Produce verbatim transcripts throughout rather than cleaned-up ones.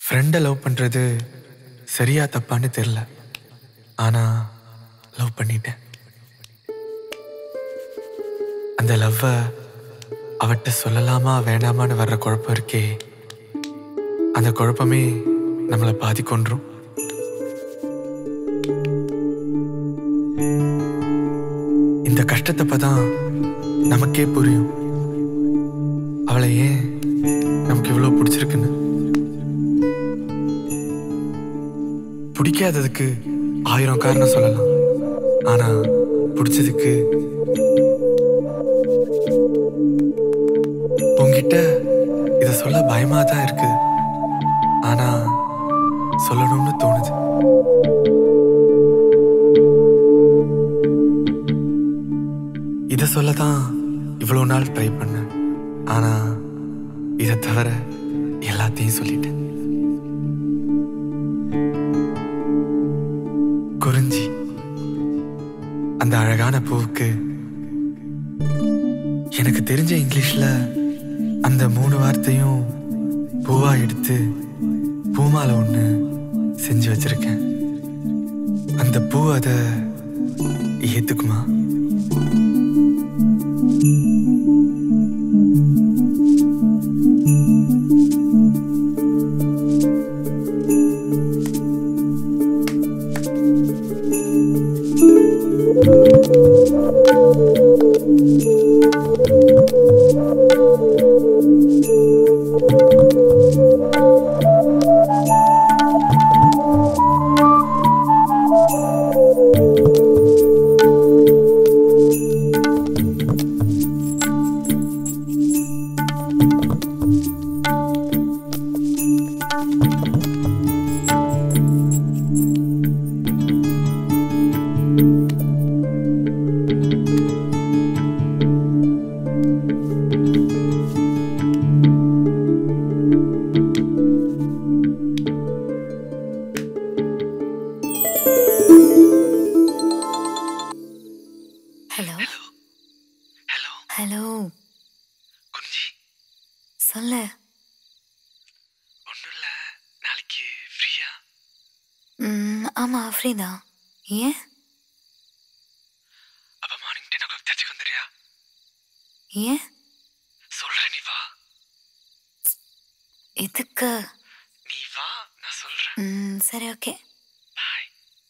ஃப்ரெண்டை லவ் பண்ணுறது சரியா தப்பான்னு தெரில. ஆனால் லவ் பண்ணிட்டேன். அந்த லவ்வை அவட்ட சொல்லலாமா வேண்டாமான்னு வர்ற குழப்பம் இருக்கே, அந்த குழப்பமே நம்மளை பாதி கொன்றும். இந்த கஷ்டத்தப்பதான் நமக்கே புரியும் அவளை ஏன் நமக்கு இவ்வளோ பிடிச்சிருக்குன்னு. பிடிக்காததுக்கு ஆயிரம் காரணம் சொல்லலாம், ஆனா பிடிச்சதுக்கு உங்ககிட்ட இத சொல்ல பயமா தான் இருக்கு, ஆனா சொல்லணும்னு தோணுது. இத சொல்லதான் இவ்வளவு நாள் ட்ரை பண்ணேன், ஆனா இதை தவிர எல்லாத்தையும் சொல்லிட்டேன். குறிஞ்சி அந்த அழகான பூவுக்கு எனக்கு தெரிஞ்ச இங்கிலீஷ்ல அந்த மூணு வார்த்தையும் பூவா எடுத்து பூமாலை ஒண்ணு செஞ்சு வச்சிருக்கேன். அந்த பூ அத ஏத்துக்குமா? ஏன் அப்ப மார்னிங் டென் ஓ கிளாக் சர்ச்சுக்கு வந்துறியா? ஏன் சொல்றேன், நீ வா. எதுக்கு? நீ வா, நான் சொல்றேன். ம் சரி, ஓகே. பாய்.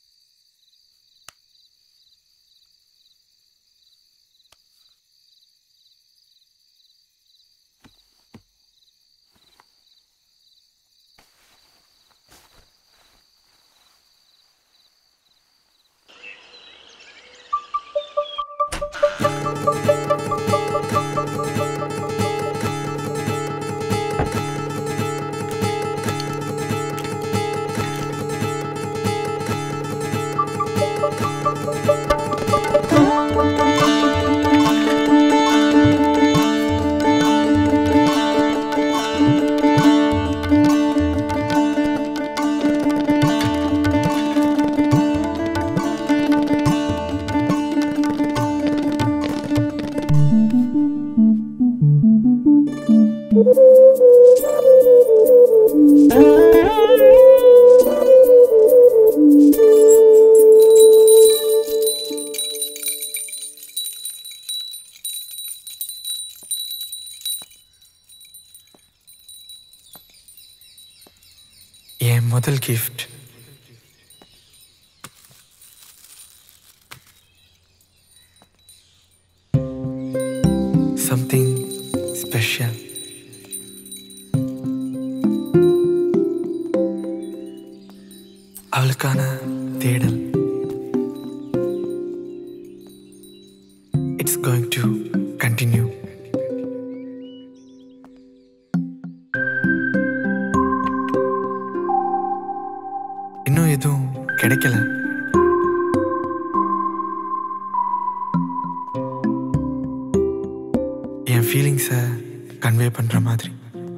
என் முதல் கிஃப்ட் something special. அவளுக்கான தேடல். It's going to continue. இன்னும் எதுவும் கிடைக்கல. என் ஃபீலிங்ஸை கன்வே பண்ற மாதிரி.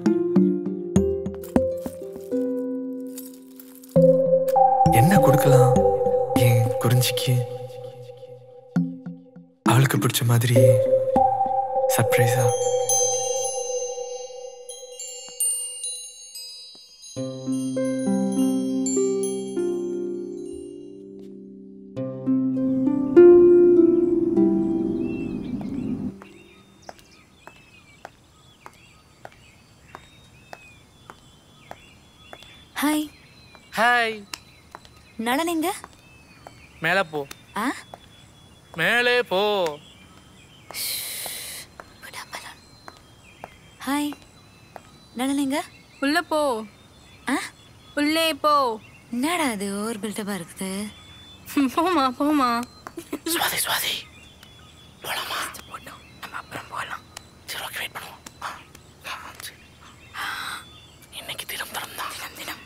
என்ன கொடுக்கலாம் என் குறிஞ்சிக்கு? அவளுக்கு பிடிச்ச மாதிரி சர்ப்ரைஸா. ஹாய். ஹாய். நளன் எங்க? மேலே போ. ஆ மேலே போ. ஹாய். நளன் எங்க? உள்ள போ. ஆ உள்ளே போ. என்னடா அது ஓவர் பில்டப்பா இருக்குது? போமா போமா. சுவாதி சுவாதி போலாமா? போட்டோம். நம்ம அப்புறம் போகலாம். சரி ஓகே வெயிட் பண்ணுவோம். இன்னைக்கு தினம் தரம் தான். தினம் தினம்.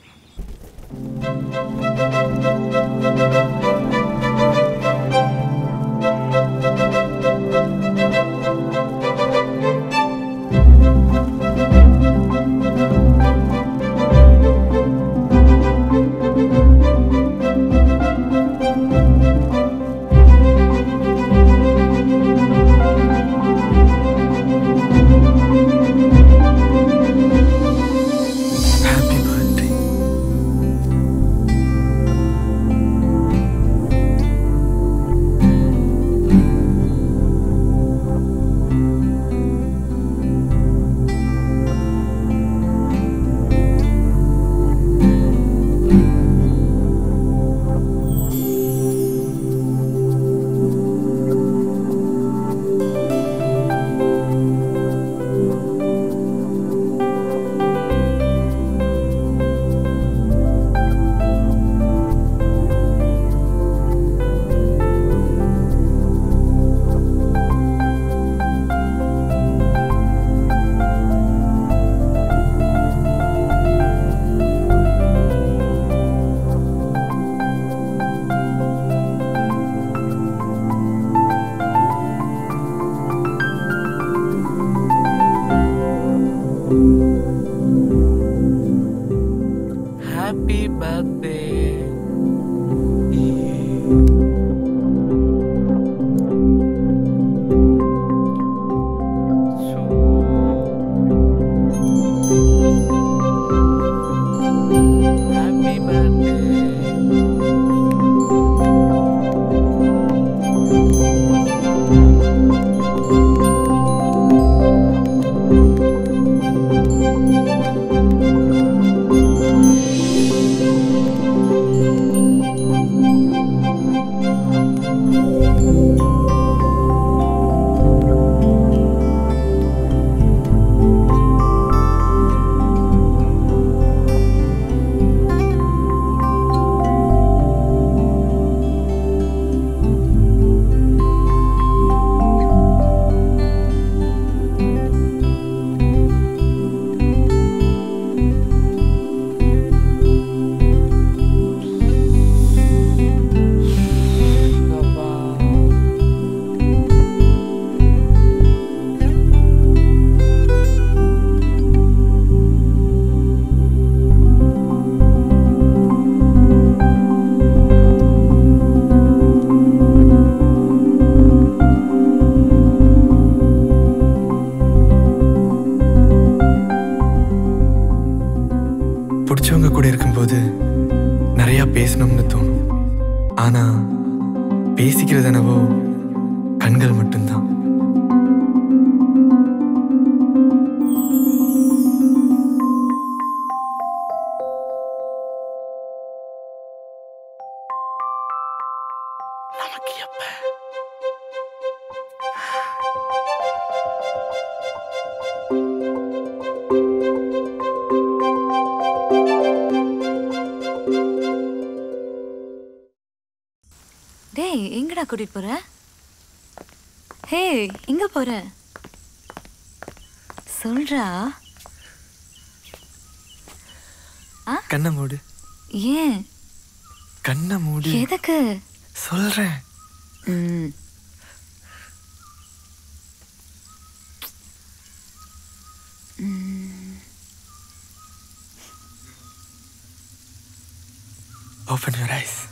பிடிச்சவங்க கூட இருக்கும்போது நிறையா பேசணும்னு தோணும். ஆனால் பேசிக்கிறது என்னவோ கண்கள் மட்டும்தான். நமக்கு எப்ப டேய் எங்கடா கூட்டிட்டு போற? ஹே எங்க போற சொல்றா. கண்ணை மூடு. ஏன் கண்ணை மூடு. எதுக்கு சொல்றேன். ம் Open your eyes.